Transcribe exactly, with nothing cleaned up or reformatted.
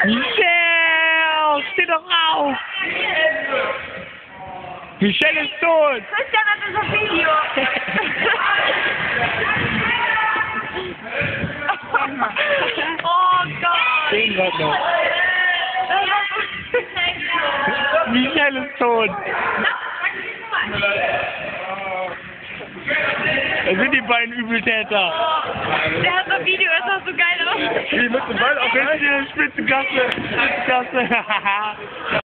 Michel, steh doch auf! Michel ist tot! Christian hat unser Video! Oh Gott! Den Gott noch! Michel ist tot! Das sind die beiden Übeltäter! Der hat das Video, ist auch so geil aus! Die mit dem Ball auf Spitzenklasse! Spitzenklasse!